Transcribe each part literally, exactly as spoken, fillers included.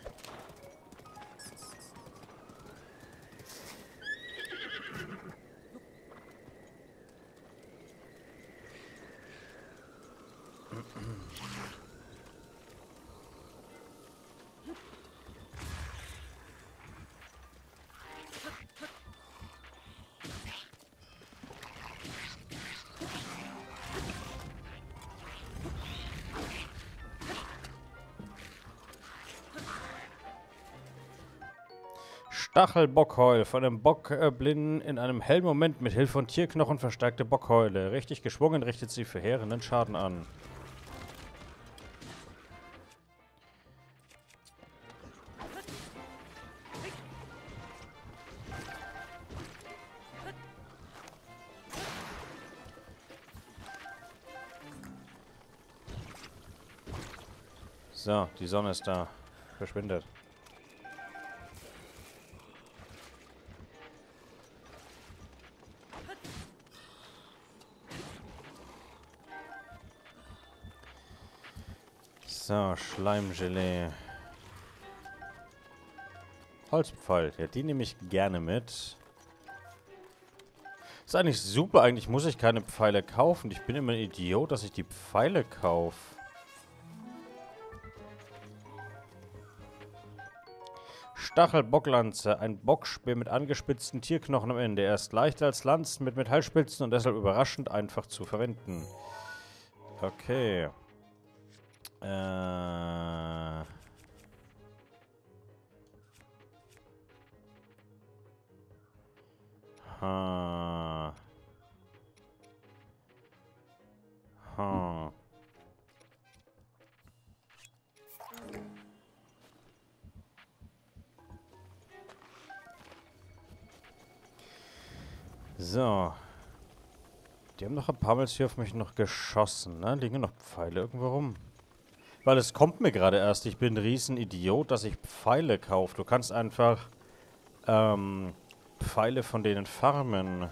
Stachelbockheul. Von einem Bockblinden in einem hellen Moment mit Hilfe von Tierknochen verstärkte Bockheule. Richtig geschwungen richtet sie verheerenden Schaden an. So, die Sonne ist da. Verschwindet. So, Schleimgelee. Holzpfeil. Ja, die nehme ich gerne mit. Ist eigentlich super. Eigentlich muss ich keine Pfeile kaufen. Ich bin immer ein Idiot, dass ich die Pfeile kaufe. Stachelbocklanze. Ein Bockspeer mit angespitzten Tierknochen am Ende. Er ist leichter als Lanzen mit Metallspitzen und deshalb überraschend einfach zu verwenden. Okay. Äh... Ha. Ha. So. Die haben noch ein paar Mal hier auf mich noch geschossen, ne? Liegen noch Pfeile irgendwo rum? Weil es kommt mir gerade erst. Ich bin ein Riesen-Idiot, dass ich Pfeile kaufe. Du kannst einfach ähm, Pfeile von denen farmen.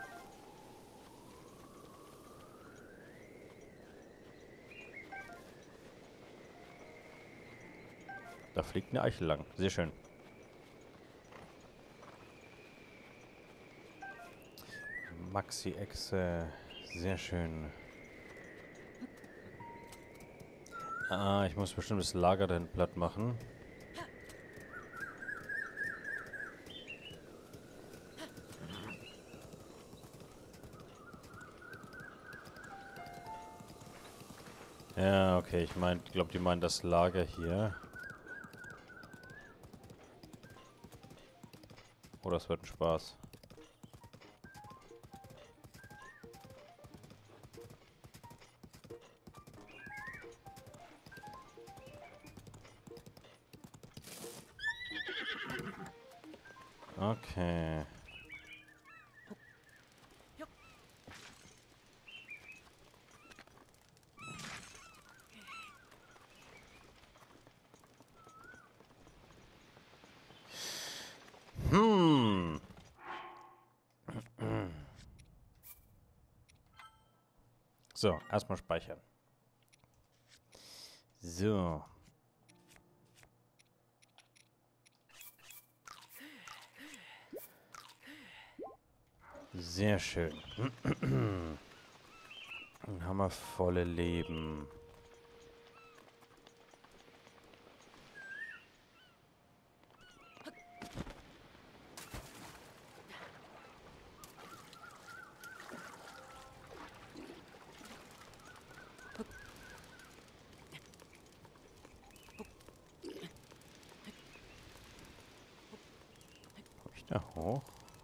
Da fliegt eine Eichel lang. Sehr schön. Maxi-Echse. Sehr schön. Ah, ich muss bestimmt das Lager dahin platt machen. Ja, okay, ich meine, ich glaube, die meinen das Lager hier. Oh, das wird ein Spaß. Okay. Hm. So, erstmal speichern. So. Sehr schön. Dann haben wir volle Leben. Komm ich da hoch?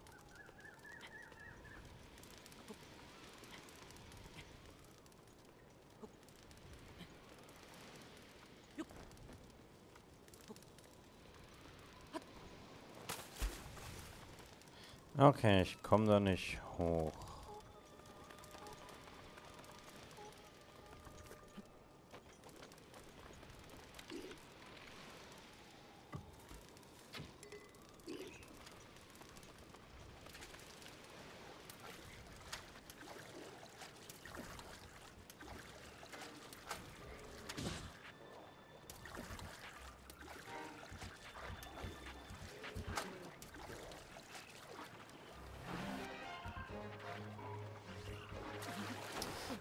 Okay, ich komme da nicht hoch.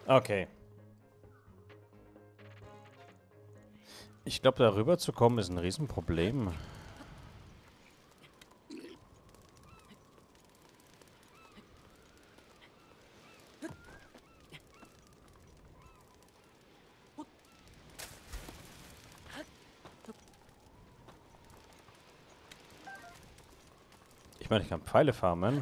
Okay. Ich glaube, darüber zu kommen ist ein Riesenproblem. Ich meine, ich kann Pfeile farmen.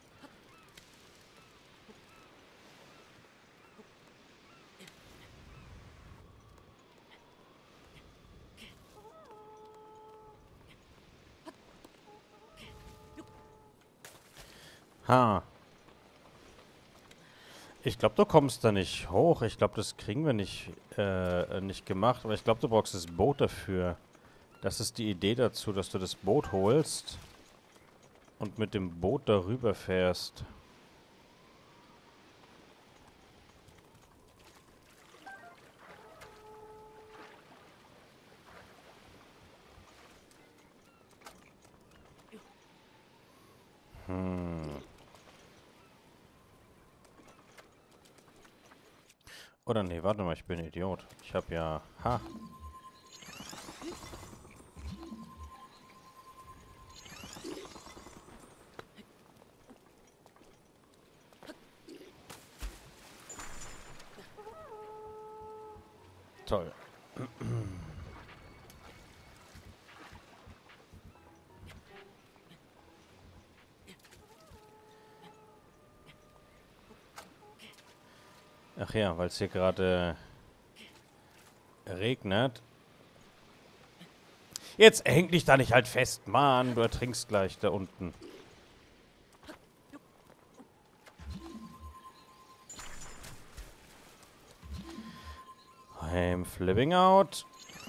Ha. Ich glaube, du kommst da nicht hoch. Ich glaube, das kriegen wir nicht, äh, nicht gemacht. Aber ich glaube, du brauchst das Boot dafür. Das ist die Idee dazu, dass du das Boot holst und mit dem Boot darüber fährst. Hm. Oder nee, warte mal, ich bin ein Idiot. Ich habe ja... Ha. Toll. Ach ja, weil es hier gerade regnet. Jetzt häng dich da nicht halt fest, Mann. Du ertrinkst gleich da unten. I'm flipping out.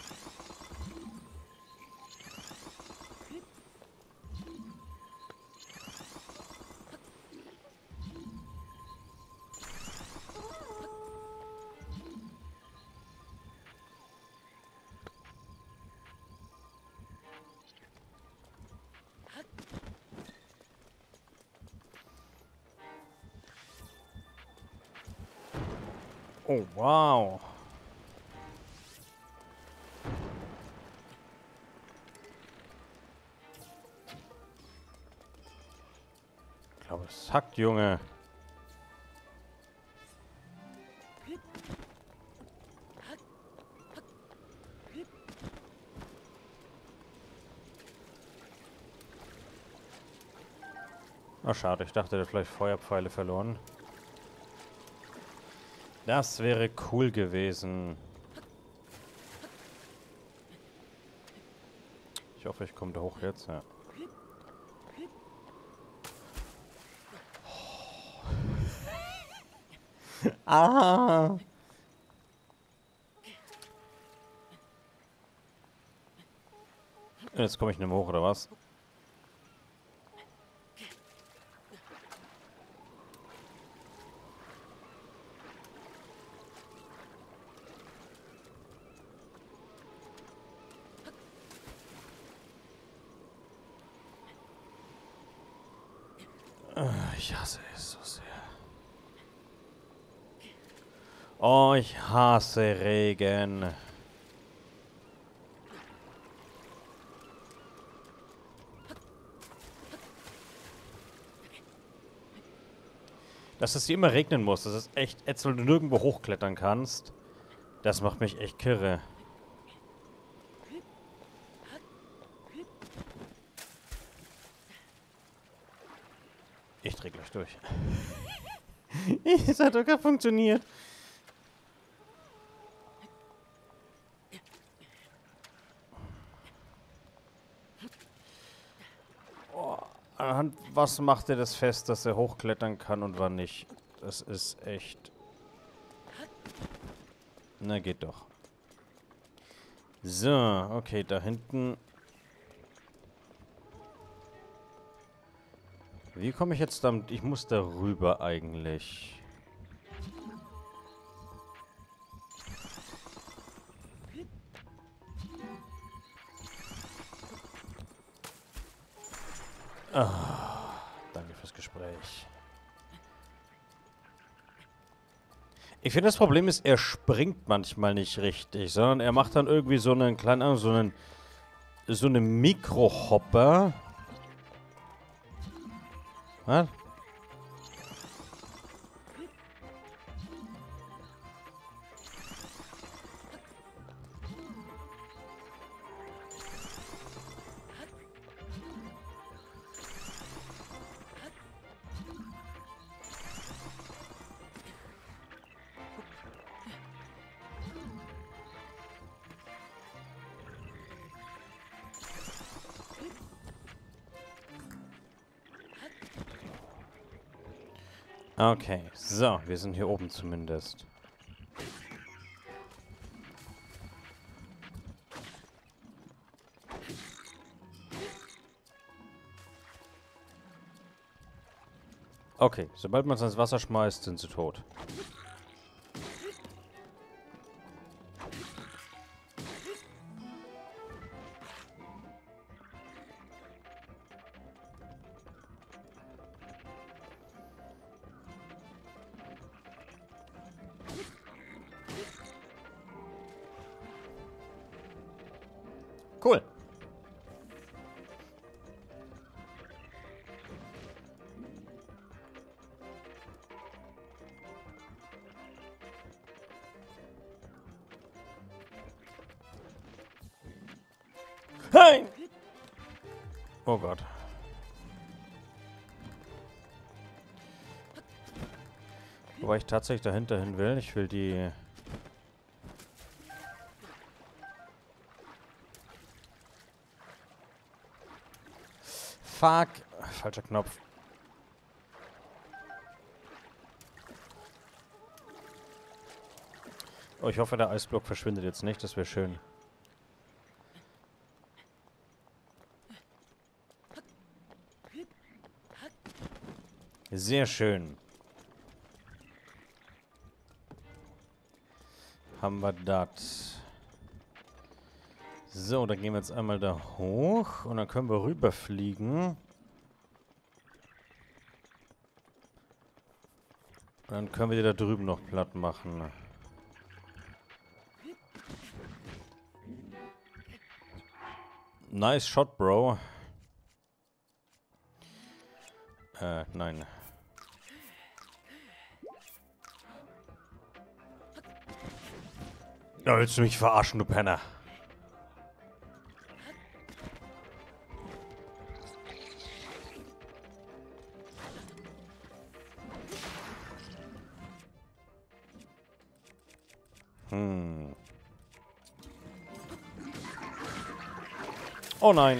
Oh, wow. Ich glaube, es hackt, Junge. Ah, schade. Ich dachte, der hat vielleicht Feuerpfeile verloren. Das wäre cool gewesen. Ich hoffe, ich komme da hoch jetzt. Ja. Ah! Jetzt komme ich nicht mehr hoch, oder was? Ich hasse es so sehr. Oh, ich hasse Regen. Dass es hier immer regnen muss, das ist echt ätzend, wenn du nirgendwo hochklettern kannst. Das macht mich echt kirre. Ich dreh gleich durch. Es hat sogar funktioniert. Oh, anhand was macht er das fest, dass er hochklettern kann und wann nicht? Das ist echt... Na, geht doch. So, okay, da hinten... Wie komme ich jetzt damit? Ich muss da rüber eigentlich. Ah, danke fürs Gespräch. Ich finde, das Problem ist, er springt manchmal nicht richtig, sondern er macht dann irgendwie so einen kleinen, so einen, so einen Mikrohopper. Was? Okay, so, wir sind hier oben zumindest. Okay, sobald man es ins Wasser schmeißt, sind sie tot. Cool. Hey! Oh Gott. Wobei ich tatsächlich dahinter hin will. Ich will die... Fuck. Falscher Knopf. Oh, ich hoffe, der Eisblock verschwindet jetzt nicht. Das wäre schön. Sehr schön. Haben wir das. So, dann gehen wir jetzt einmal da hoch. Und dann können wir rüberfliegen. Und dann können wir die da drüben noch platt machen. Nice shot, Bro. Äh, nein. Ja, willst du mich verarschen, du Penner? Hm. Oh nein.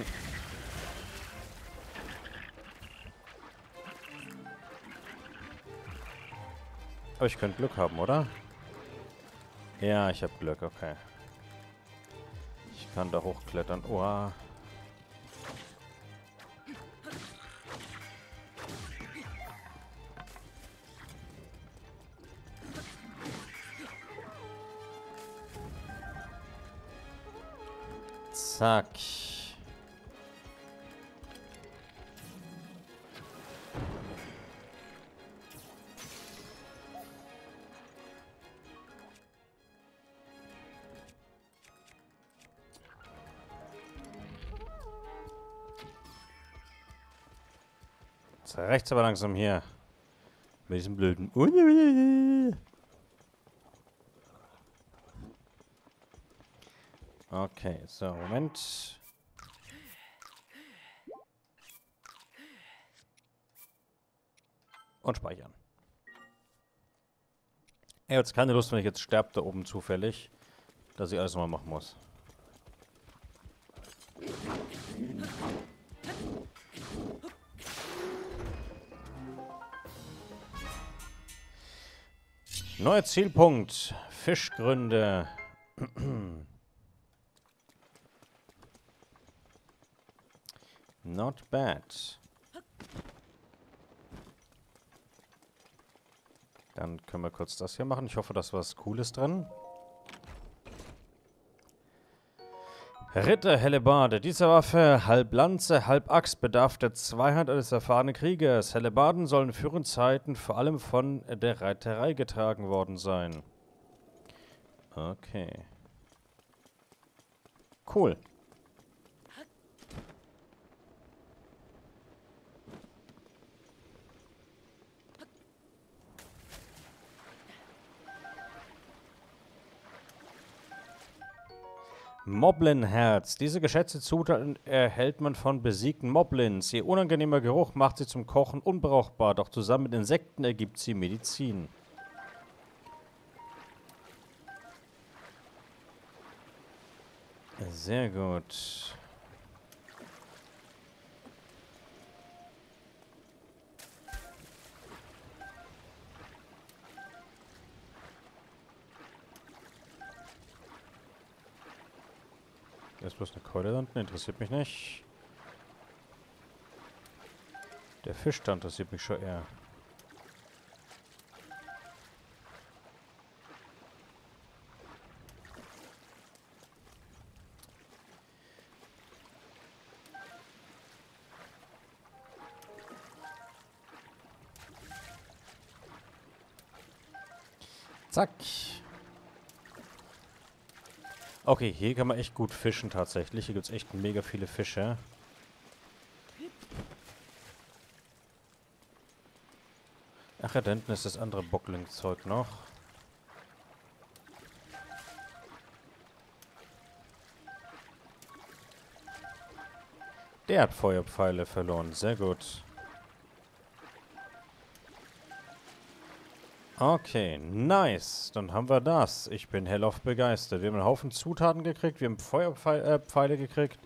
Aber ich könnte Glück haben, oder? Ja, ich habe Glück, okay. Ich kann da hochklettern. Oha. Zack. Jetzt reicht's aber langsam hier. Mit diesem blöden... Okay, so, Moment. Und speichern. Ich habe jetzt keine Lust, wenn ich jetzt sterbe da oben zufällig, dass ich alles nochmal machen muss. Neuer Zielpunkt. Fischgründe. Not bad. Dann können wir kurz das hier machen. Ich hoffe, da ist was Cooles drin. Ritter Hellebarde. Diese Waffe, halb Lanze, halb Axt, bedarf der Zweiheit eines erfahrenen Kriegers. Hellebarden sollen in früheren Zeiten vor allem von der Reiterei getragen worden sein. Okay. Cool. Moblinherz. Diese geschätzte Zutat erhält man von besiegten Moblins. Ihr unangenehmer Geruch macht sie zum Kochen unbrauchbar, doch zusammen mit Insekten ergibt sie Medizin. Sehr gut. Da ist bloß eine Keule da unten, interessiert mich nicht. Der Fisch da interessiert mich schon eher. Zack. Okay, hier kann man echt gut fischen tatsächlich. Hier gibt es echt mega viele Fische. Ach ja, da hinten ist das andere Bockling-Zeug noch. Der hat Feuerpfeile verloren. Sehr gut. Okay, nice. Dann haben wir das. Ich bin hellauf begeistert. Wir haben einen Haufen Zutaten gekriegt. Wir haben Feuerpfeile äh, Pfeile gekriegt.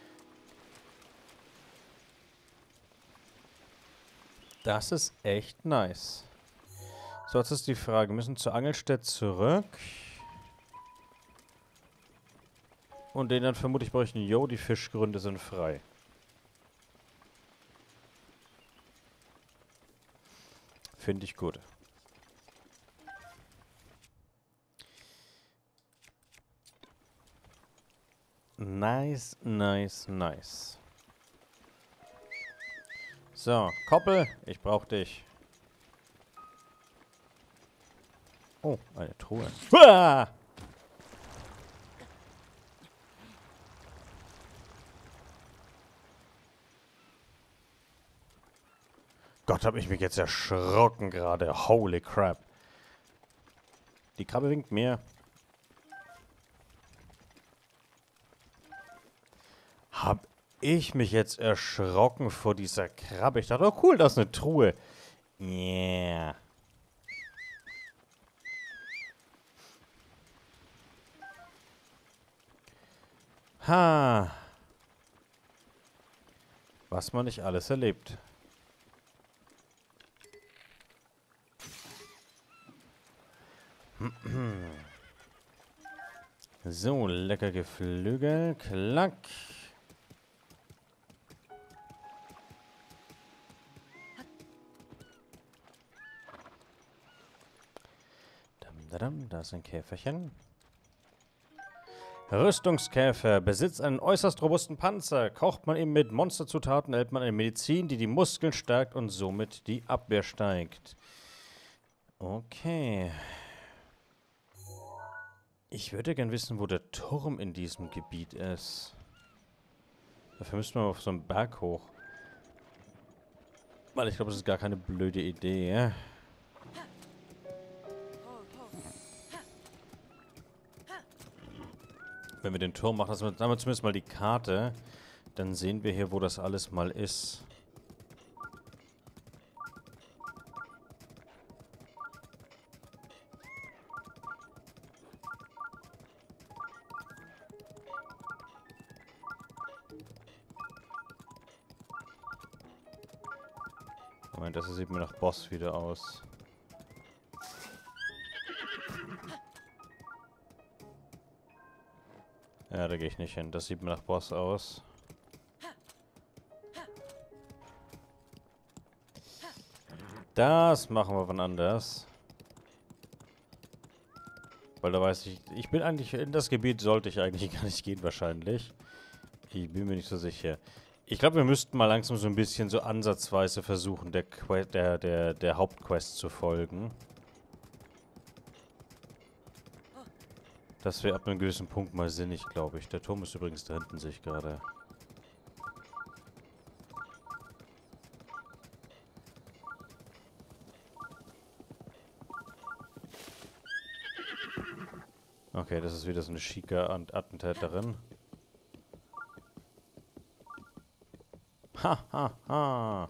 Das ist echt nice. So, jetzt ist die Frage. Wir müssen zur Angelstätte zurück. Und den dann vermutlich brauche ich einen Jo, die Fischgründe sind frei. Finde ich gut. Nice, nice, nice. So, Koppel, ich brauche dich. Oh, eine Truhe. Uah! Gott, hab ich mich jetzt erschrocken gerade. Holy crap. Die Krabbe winkt mir. Hab ich mich jetzt erschrocken vor dieser Krabbe. Ich dachte, oh cool, das ist eine Truhe. Yeah. Ha. Was man nicht alles erlebt. So, lecker Geflügel. Klack. Da ist ein Käferchen. Rüstungskäfer. Besitzt einen äußerst robusten Panzer. Kocht man ihn mit Monsterzutaten, erhält man eine Medizin, die die Muskeln stärkt und somit die Abwehr steigt. Okay. Ich würde gern wissen, wo der Turm in diesem Gebiet ist. Dafür müssten wir auf so einen Berg hoch. Weil ich glaube, das ist gar keine blöde Idee, ja? Wenn wir den Turm machen, dann haben wir zumindest mal die Karte. Dann sehen wir hier, wo das alles mal ist. Moment, das sieht mir nach Boss wieder aus. Ja, da gehe ich nicht hin. Das sieht mir nach Boss aus. Das machen wir wann anders. Weil da weiß ich, ich bin eigentlich, in das Gebiet sollte ich eigentlich gar nicht gehen wahrscheinlich. Ich bin mir nicht so sicher. Ich glaube, wir müssten mal langsam so ein bisschen so ansatzweise versuchen, der, Que der, der, der Hauptquest zu folgen. Das wäre ab einem gewissen Punkt mal sinnig, glaube ich. Der Turm ist übrigens da hinten, sehe ich gerade. Okay, das ist wieder so eine schicke Attentäterin. Ha, ha, ha.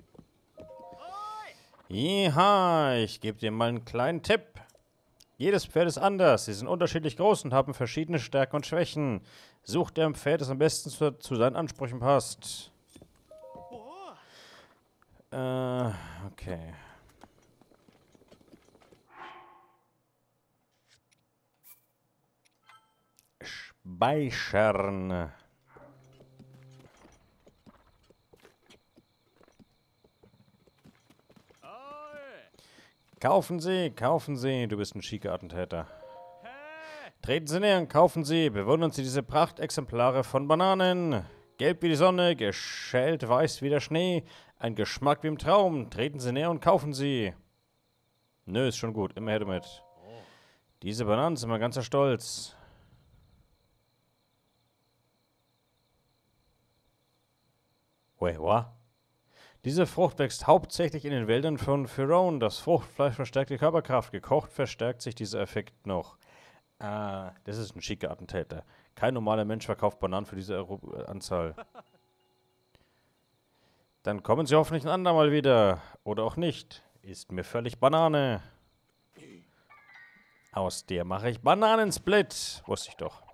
Jeha, ich gebe dir mal einen kleinen Tipp. Jedes Pferd ist anders. Sie sind unterschiedlich groß und haben verschiedene Stärken und Schwächen. Such dir ein Pferd, das am besten zu, zu seinen Ansprüchen passt. Äh, okay. Speichern. Kaufen Sie, kaufen Sie. Du bist ein schicker Attentäter. Treten Sie näher und kaufen Sie. Bewundern Sie diese Prachtexemplare von Bananen. Gelb wie die Sonne, geschält weiß wie der Schnee. Ein Geschmack wie im Traum. Treten Sie näher und kaufen Sie. Nö, ist schon gut. Immer her damit. Diese Bananen sind mein ganzer Stolz. Wait, what? Diese Frucht wächst hauptsächlich in den Wäldern von Ferone. Das Fruchtfleisch verstärkt die Körperkraft. Gekocht verstärkt sich dieser Effekt noch. Ah, das ist ein schicker Attentäter. Kein normaler Mensch verkauft Bananen für diese Euro Anzahl. Dann kommen Sie hoffentlich ein andermal wieder. Oder auch nicht. Ist mir völlig Banane. Aus der mache ich Bananensplit. Wusste ich doch.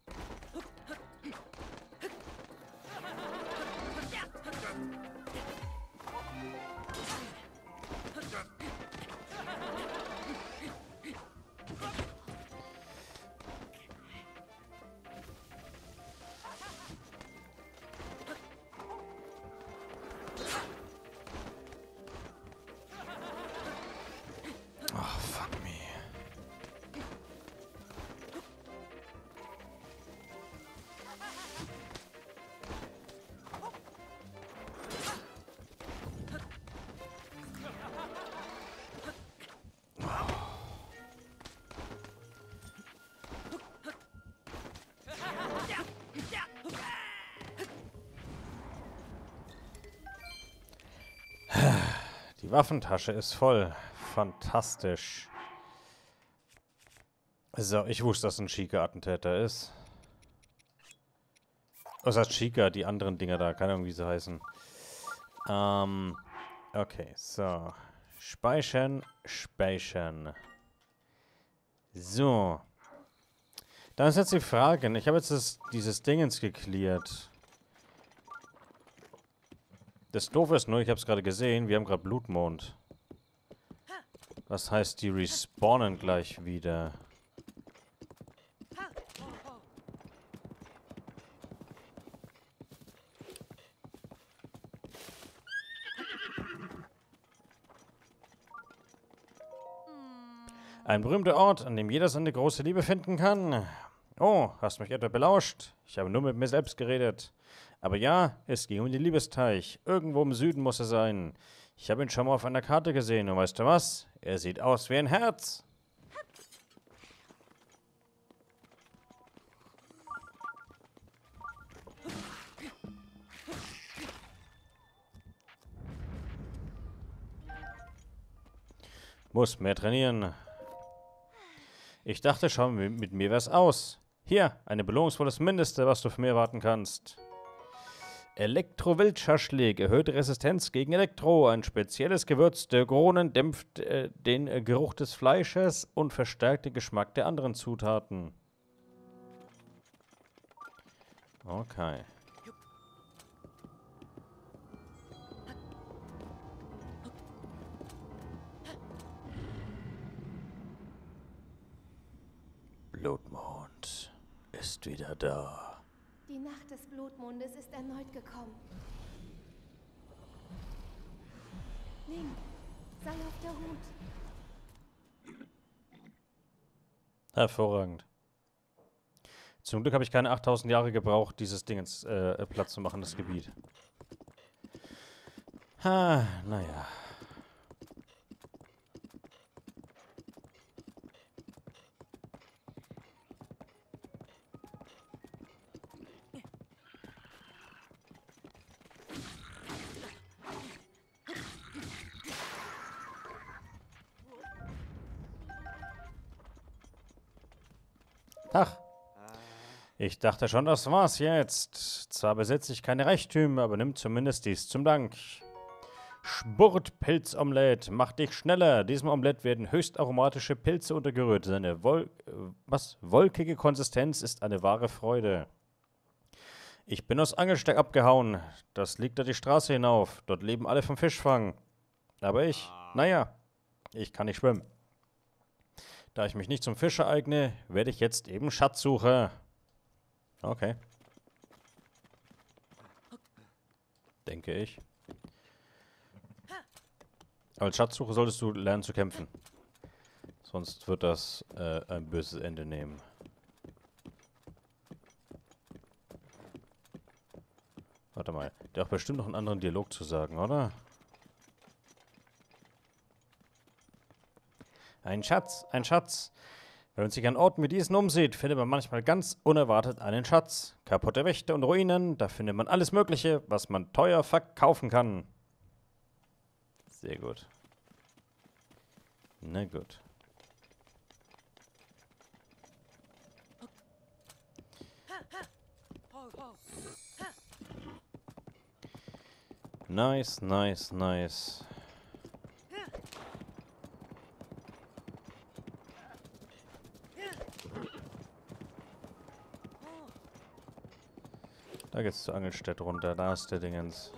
Die Waffentasche ist voll. Fantastisch. So, ich wusste, dass ein schicker Attentäter ist. Was heißt schicker? Die anderen Dinger da. Keine Ahnung, wie sie heißen. Ähm, okay, so. Speichern, speichern. So. Dann ist jetzt die Frage. Ich habe jetzt das, dieses Dingens geklärt. Das Doofe ist nur, ich habe es gerade gesehen, wir haben gerade Blutmond. Was heißt, die respawnen gleich wieder. Ein berühmter Ort, an dem jeder seine große Liebe finden kann. Oh, hast mich etwa belauscht? Ich habe nur mit mir selbst geredet. Aber ja, es ging um den Liebesteich. Irgendwo im Süden muss er sein. Ich habe ihn schon mal auf einer Karte gesehen und weißt du was? Er sieht aus wie ein Herz. Muss mehr trainieren. Ich dachte schon, mit mir wär's aus. Hier, eine Belohnung ist wohl das Mindeste, was du von mir erwarten kannst. Elektro-Wildschaschlik, erhöhte Resistenz gegen Elektro. Ein spezielles Gewürz der Kronen dämpft äh, den äh, Geruch des Fleisches und verstärkt den Geschmack der anderen Zutaten. Okay. Blutmond ist wieder da. Die Nacht des Blutmondes ist erneut gekommen. Link, sei auf der Hut. Hervorragend. Zum Glück habe ich keine achttausend Jahre gebraucht, dieses Ding ins äh, Platz zu machen, das Gebiet. Ha, naja. Ach, ich dachte schon, das war's jetzt. Zwar besitze ich keine Reichtümer, aber nimm zumindest dies zum Dank. Spurtpilzomelett, mach dich schneller. Diesem Omelett werden höchst aromatische Pilze untergerührt. Seine Wol äh, was? wolkige Konsistenz ist eine wahre Freude. Ich bin aus Angelsteig abgehauen. Das liegt da die Straße hinauf. Dort leben alle vom Fischfang. Aber ich, naja, ich kann nicht schwimmen. Da ich mich nicht zum Fischer eigne, werde ich jetzt eben Schatzsucher. Okay. Denke ich. Als Schatzsucher solltest du lernen zu kämpfen. Sonst wird das äh, ein böses Ende nehmen. Warte mal. Der hat bestimmt noch einen anderen Dialog zu sagen, oder? Ein Schatz, ein Schatz. Wenn man sich an Orten wie diesen umsieht, findet man manchmal ganz unerwartet einen Schatz. Kaputte Wächter und Ruinen, da findet man alles Mögliche, was man teuer verkaufen kann. Sehr gut. Na gut. Nice, nice, nice. Da geht's zur Angelstätte runter, da ist der Dingens.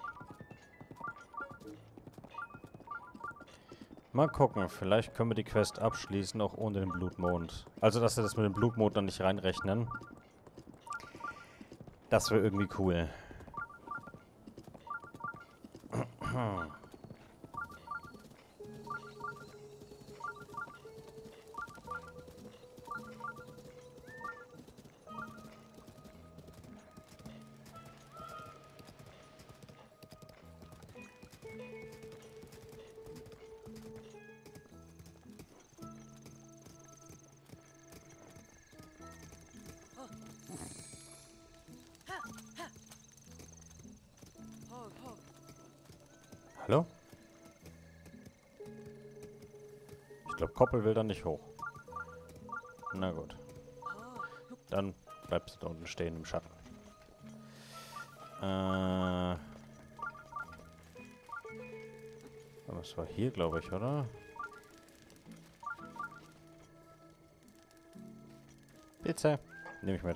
Mal gucken, vielleicht können wir die Quest abschließen, auch ohne den Blutmond. Also, dass wir das mit dem Blutmond dann nicht reinrechnen. Das wäre irgendwie cool. Hallo? Ich glaube, Koppel will da nicht hoch. Na gut. Dann bleibst du da unten stehen im Schatten. Äh. Das war hier, glaube ich, oder? Pizza. Nehme ich mit.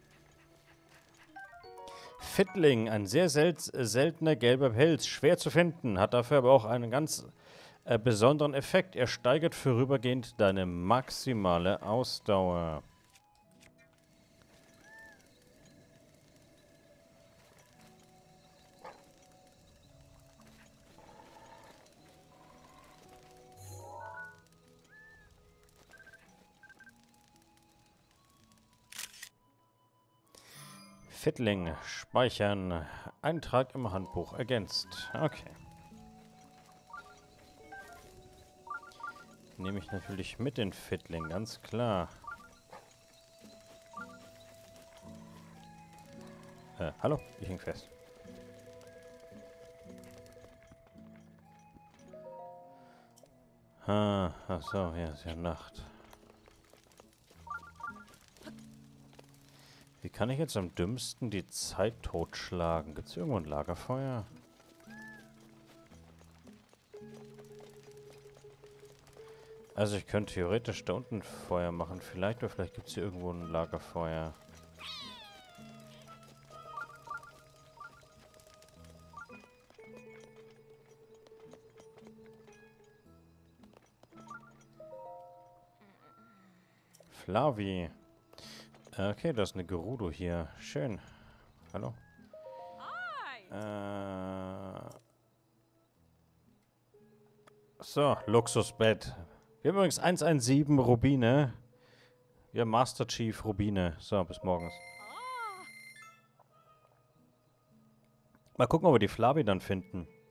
Fittling, ein sehr sel seltener gelber Pilz, schwer zu finden, hat dafür aber auch einen ganz äh, besonderen Effekt. Er steigert vorübergehend deine maximale Ausdauer. Fittling, speichern, Eintrag im Handbuch ergänzt. Okay. Nehme ich natürlich mit den Fittling, ganz klar. Äh, hallo? Ich häng fest. Ah, ach so, ja, ist ja Nacht. Wie kann ich jetzt am dümmsten die Zeit totschlagen? Gibt es irgendwo ein Lagerfeuer? Also ich könnte theoretisch da unten Feuer machen. Vielleicht, oder vielleicht gibt es hier irgendwo ein Lagerfeuer. Flavi. Okay, da ist eine Gerudo hier. Schön. Hallo. Äh so, Luxusbett. Wir haben übrigens hundertsiebzehn Rubine. Ja, Master Chief Rubine. So, bis morgens. Mal gucken, ob wir die Flavi dann finden.